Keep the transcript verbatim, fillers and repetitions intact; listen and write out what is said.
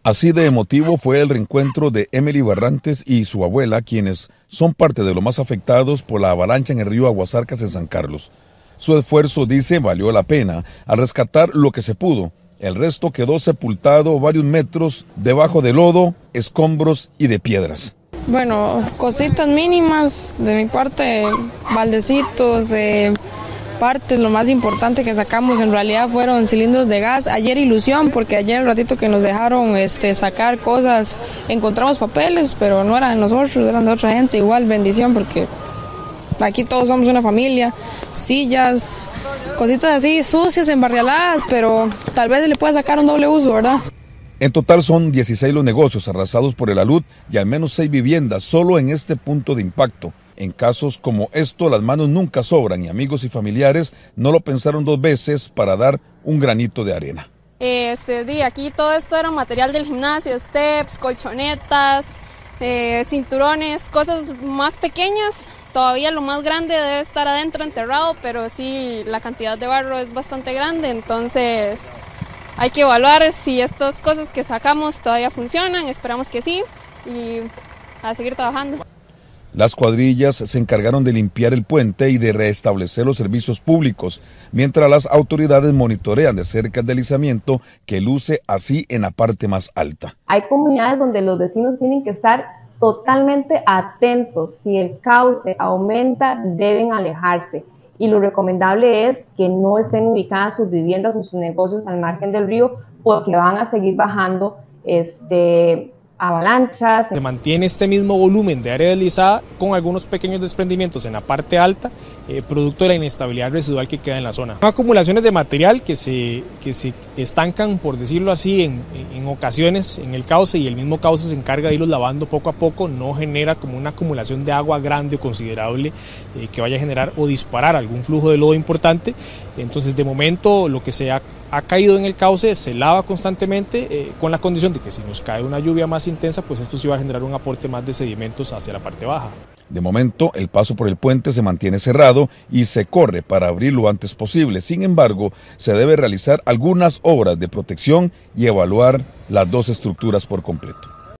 Así de emotivo fue el reencuentro de Emily Barrantes y su abuela, quienes son parte de los más afectados por la avalancha en el río Aguasarcas en San Carlos. Su esfuerzo, dice, valió la pena al rescatar lo que se pudo. El resto quedó sepultado varios metros debajo de lodo, escombros y de piedras. Bueno, cositas mínimas de mi parte, baldecitos, eh, partes, lo más importante que sacamos en realidad fueron cilindros de gas. Ayer ilusión, porque ayer el ratito que nos dejaron este, sacar cosas, encontramos papeles, pero no eran de nosotros, eran de otra gente. Igual bendición, porque aquí todos somos una familia, sillas, cositas así sucias, embarrialadas, pero tal vez le pueda sacar un doble uso, ¿verdad? En total son dieciséis los negocios arrasados por el alud y al menos seis viviendas solo en este punto de impacto. En casos como esto, las manos nunca sobran y amigos y familiares no lo pensaron dos veces para dar un granito de arena. Este, de aquí todo esto era material del gimnasio, steps, colchonetas, eh, cinturones, cosas más pequeñas. Todavía lo más grande debe estar adentro enterrado, pero sí la cantidad de barro es bastante grande, entonces hay que evaluar si estas cosas que sacamos todavía funcionan, esperamos que sí, y a seguir trabajando. Las cuadrillas se encargaron de limpiar el puente y de restablecer los servicios públicos, mientras las autoridades monitorean de cerca el deslizamiento que luce así en la parte más alta. Hay comunidades donde los vecinos tienen que estar totalmente atentos. Si el cauce aumenta, deben alejarse. Y lo recomendable es que no estén ubicadas sus viviendas o sus negocios al margen del río, porque van a seguir bajando este, avalanchas. Se mantiene este mismo volumen de área deslizada con algunos pequeños desprendimientos en la parte alta, eh, producto de la inestabilidad residual que queda en la zona. Son acumulaciones de material que se, que se estancan, por decirlo así, en, en ocasiones en el cauce, y el mismo cauce se encarga de irlos lavando poco a poco, no genera como una acumulación de agua grande o considerable eh, que vaya a generar o disparar algún flujo de lodo importante. Entonces, de momento, lo que se ha, ha caído en el cauce se lava constantemente, eh, con la condición de que si nos cae una lluvia más intensa, pues esto sí va a generar un aporte más de sedimentos hacia la parte baja. De momento, el paso por el puente se mantiene cerrado y se corre para abrir lo antes posible. Sin embargo, se debe realizar algunas obras de protección y evaluar las dos estructuras por completo.